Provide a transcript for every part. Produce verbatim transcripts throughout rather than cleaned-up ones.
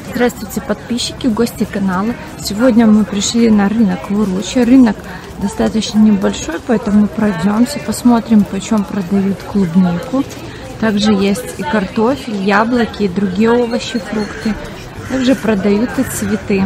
Здравствуйте, подписчики, гости канала. Сегодня мы пришли на рынок в Уруче. Рынок достаточно небольшой, поэтому пройдемся, посмотрим, почем продают клубнику. Также есть и картофель, яблоки, и другие овощи, фрукты. Также продают и цветы.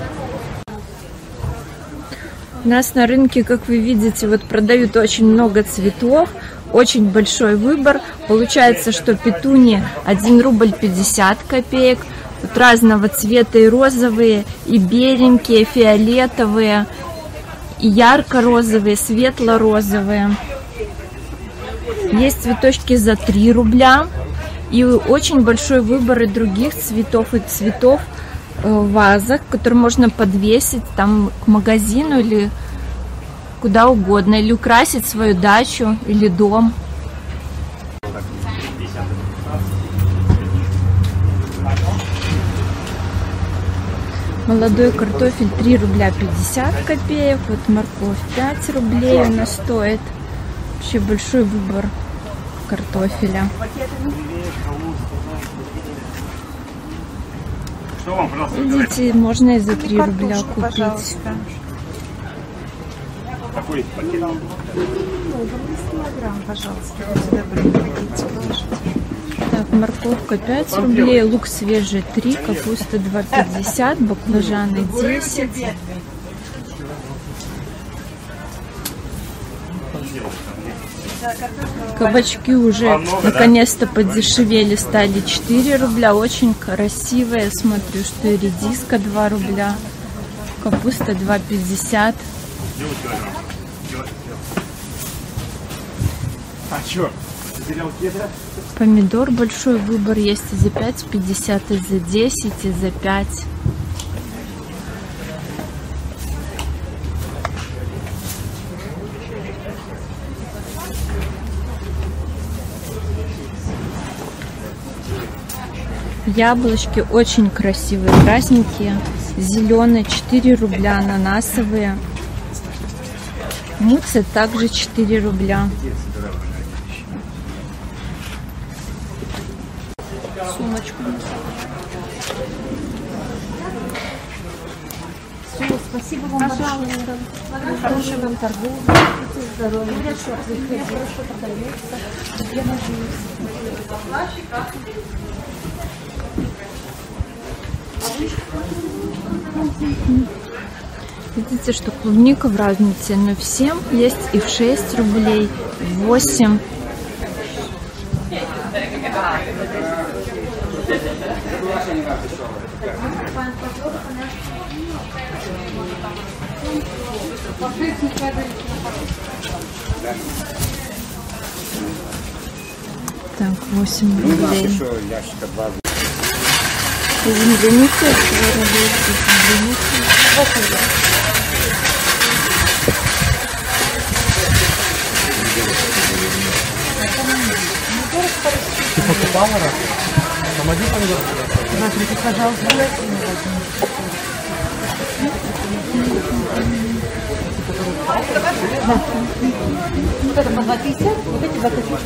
У нас на рынке, как вы видите, вот продают очень много цветов, очень большой выбор. Получается, что петуни один рубль пятьдесят копеек. Тут разного цвета, и розовые, и беленькие, и фиолетовые, и ярко-розовые, светло-розовые. Есть цветочки за три рубля. И очень большой выбор и других цветов, и цветов в вазах, которые можно подвесить там к магазину или куда угодно, или украсить свою дачу или дом. Молодой картофель три рубля пятьдесят копеек. Вот морковь пять рублей она стоит. Вообще большой выбор картофеля. Видите, можно и за три рубля купить. Какой пакет? Так, морковка пять рублей, лук свежий три, капуста два пятьдесят, баклажаны десять. Кабачки уже наконец-то подешевели, стали четыре рубля. Очень красивые. Смотрю, что и редиска два рубля, капуста два пятьдесят. Помидор большой выбор есть и за пять пятьдесят, и за десять, и за пять. Яблочки очень красивые, красненькие, зеленые, четыре рубля, ананасовые. Муцы также четыре рубля. Сумочку. Все, спасибо вам большое. Хорошей вам торговли. Здоровья. Хорошо продается. Я надеюсь. Видите, что клубника в разной цене, в семь есть и в шесть рублей, в восемь. Так, восемь рублей. Земляника, Ты покупала раз? Помоги помидор. Смотрите, пожалуйста. Да. Вот это по два пятьдесят, вот эти два пятьдесят.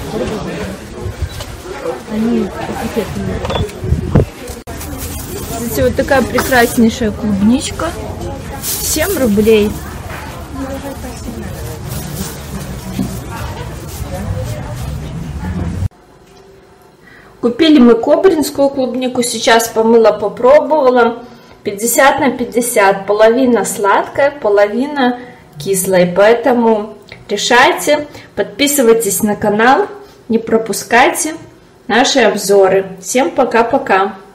Они этикетные. Видите, вот такая прекраснейшая клубничка. семь рублей. Купили мы кобринскую клубнику. Сейчас помыла, попробовала. пятьдесят на пятьдесят. Половина сладкая, половина кислая. Поэтому решайте. Подписывайтесь на канал. Не пропускайте наши обзоры. Всем пока-пока.